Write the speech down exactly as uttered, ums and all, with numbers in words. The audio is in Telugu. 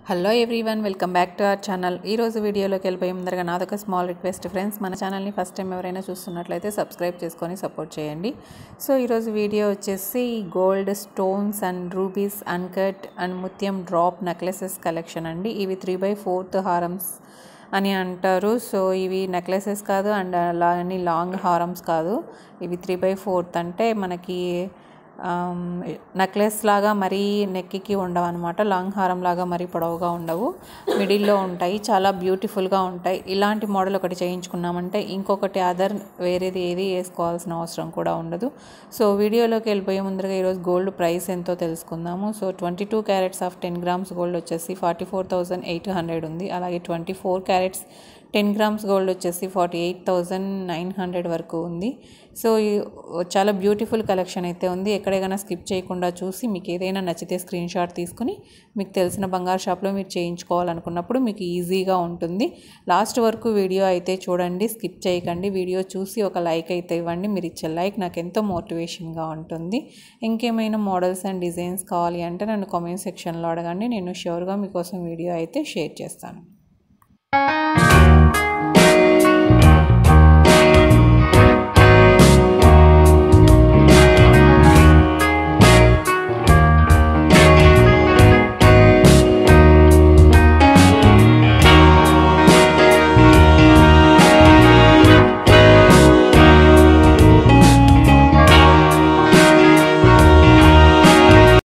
Hello everyone, welcome back to our channel. ఈరోజు వీడియోలోకి వెళ్ళిపోయే ముందరగా నాదొక స్మాల్ రిక్వెస్ట్ ఫ్రెండ్స్, మన ఛానల్ని ఫస్ట్ టైం ఎవరైనా చూస్తున్నట్లయితే సబ్స్క్రైబ్ చేసుకొని సపోర్ట్ చేయండి. సో ఈరోజు వీడియో వచ్చేసి gold stones and rubies uncut and ముత్యం డ్రాప్ నెక్లెసెస్ కలెక్షన్ అండి. ఇవి త్రీ బై ఫోర్త్ హారమ్స్ అని అంటారు. సో ఇవి నెక్లెసెస్ కాదు అండ్ అలాగని లాంగ్ హారమ్స్ కాదు. ఇవి త్రీ బై ఫోర్త్ అంటే మనకి నెక్లెస్ లాగా మరీ నెక్కి ఉండవు అనమాట. లాంగ్ హారం లాగా మరీ పొడవుగా ఉండవు, మిడిల్లో ఉంటాయి. చాలా బ్యూటిఫుల్గా ఉంటాయి. ఇలాంటి మోడల్ ఒకటి చేయించుకున్నామంటే ఇంకొకటి అదర్ వేరేది ఏది వేసుకోవాల్సిన అవసరం కూడా ఉండదు. సో వీడియోలోకి వెళ్ళిపోయే ముందరగా ఈరోజు గోల్డ్ ప్రైస్ ఎంతో తెలుసుకుందాము. So twenty two carats of ten grams gold వచ్చేసి forty four thousand eight hundred ఉంది. అలాగే twenty four carats ten grams gold వచ్చేసి forty eight thousand nine hundred వరకు ఉంది. సో చాలా బ్యూటిఫుల్ కలెక్షన్ అయితే ఉంది. ఎక్కడైనా స్కిప్ చేయకుండా చూసి మీకు ఏదైనా నచ్చితే స్క్రీన్ షాట్ తీసుకుని మీకు తెలిసిన బంగారు షాప్లో మీరు చేయించుకోవాలనుకున్నప్పుడు మీకు ఈజీగా ఉంటుంది. లాస్ట్ వరకు వీడియో అయితే చూడండి, స్కిప్ చేయకండి. వీడియో చూసి ఒక లైక్ అయితే ఇవ్వండి. మీరు ఇచ్చే లైక్ నాకు ఎంతో మోటివేషన్గా ఉంటుంది. ఇంకేమైనా మోడల్స్ అండ్ డిజైన్స్ కావాలి అంటే నన్ను కామెంట్ సెక్షన్లో అడగండి. నేను ష్యూర్గా మీకోసం వీడియో అయితే షేర్ చేస్తాను.